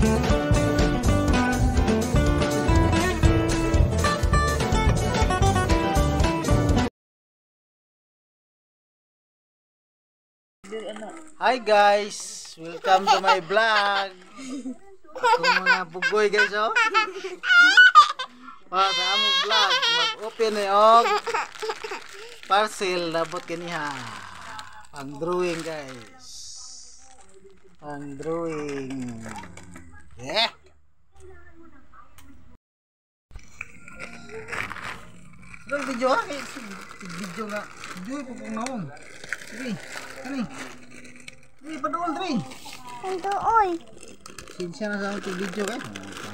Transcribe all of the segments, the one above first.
Hi guys, welcome to my vlog. Ako mga bugoy guys oh. Para sa among vlog, mag-open ni og parcel labot kaniha. Pang drawing guys. Pang drawing. Yeah. Dal video ha, video nga. Video po kung naong. Sige, kani. Ini paduol dre. Paduol. Sinsya na sa akong video kay.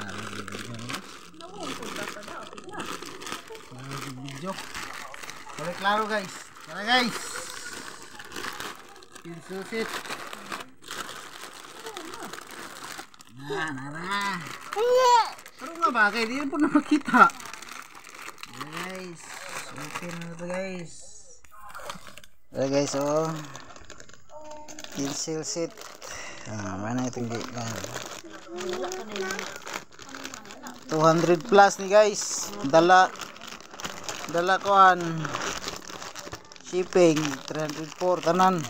Video. Klaro guys. Tara guys. Pinsusit. Nara. Pero nga ba kay di po na makita. Guys, open na to guys. Tara guys oh. Pencil set. Mana itong gikan. 200 plus nih guys. Dala kuan. Shipping 304 tanan.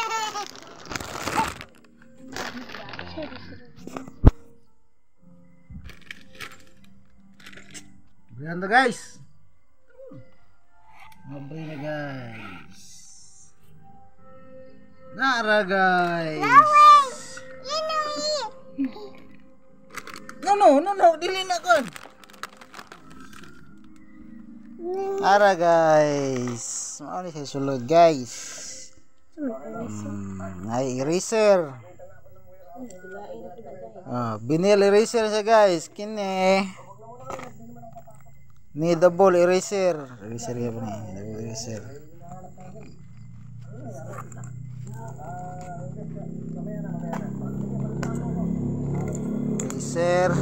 Berian guys. Ngabri na guys. Nara guys. No, dili na kon. Nara guys. Mao ni sa sulod guys. Ay eraser. Vinyl eraser siya guys. Kini. Ni double eraser. Eraser ya pa ni. Double eraser. Eraser.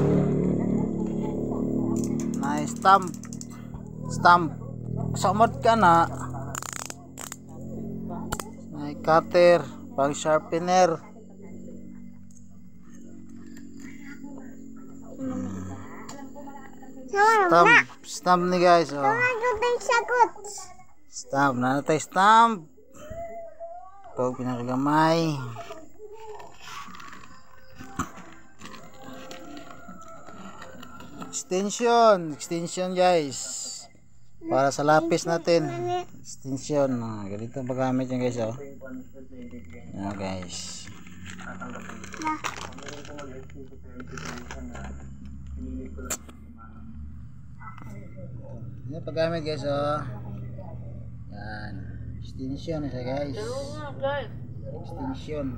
Nah, stamp samad ka na. Nah, cutter, pang sharpener. Stamp nih guys oh. Stamp na natin stamp. Pag pinakagamay. Extension guys. Para sa lapis natin. Extension. Ganito paggamit yan guys oh. Guys. Ini paggamit guys oh. Yan. Extension siya guys. Extension.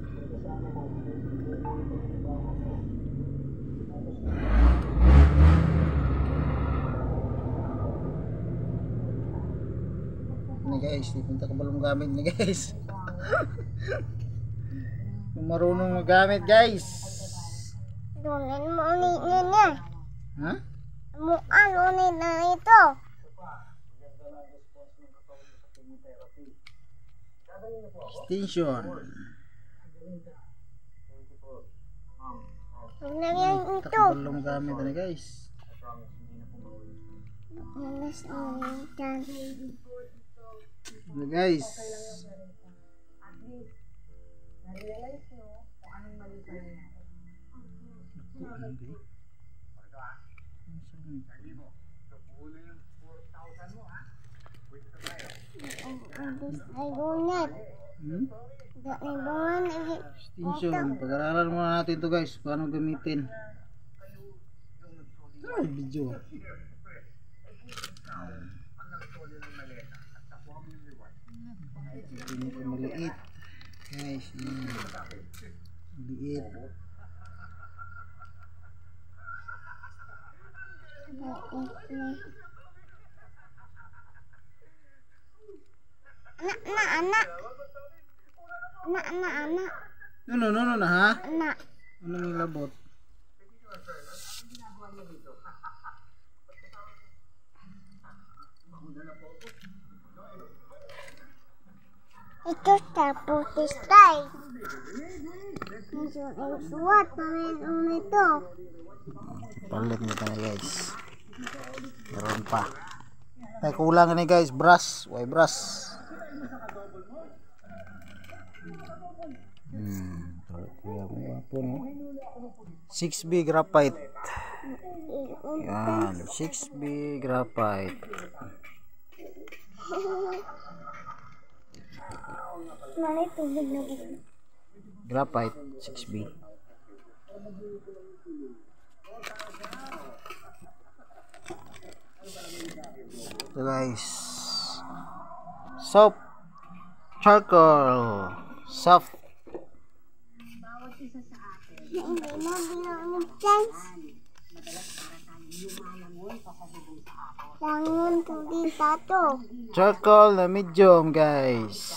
Ini guys, dipunta ko balong gamit ni guys. Marunong magamit guys. Dunin mo niya. Ha? Unin na ito. Extension. Ito. Balong gamit na guys. Nah guys. Extension. Pag-aralan muna natin to guys. Paano gamitin. Video. Ini maliit guys, ini maliit. Anak. No ha? Anak. Ano yung labot? Ito sa putis tayo. Suat pameron ito. Palit nito na guys. Meron pa. Ay kulang ni guys, brush, why brush? Kuya po no. 6B graphite. Yan, 6B graphite. Malay tubig na ito. Graphite 6B. So guys, soap, charcoal, soft. Hindi mo bilang ng chance. Langon tubig tato. Charcoal na medium guys.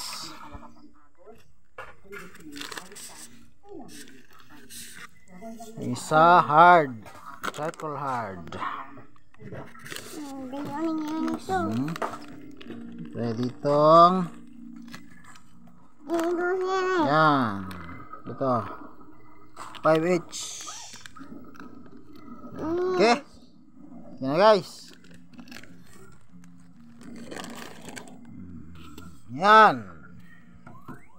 Isa hard, charcoal hard. Hindi yun ito. Ready tong. Ito siya. Yan. Ito. 5H. Okay. Yan na guys. Yan.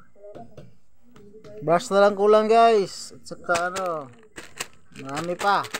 Brush na lang kulang guys. At saka ano. Marami pa.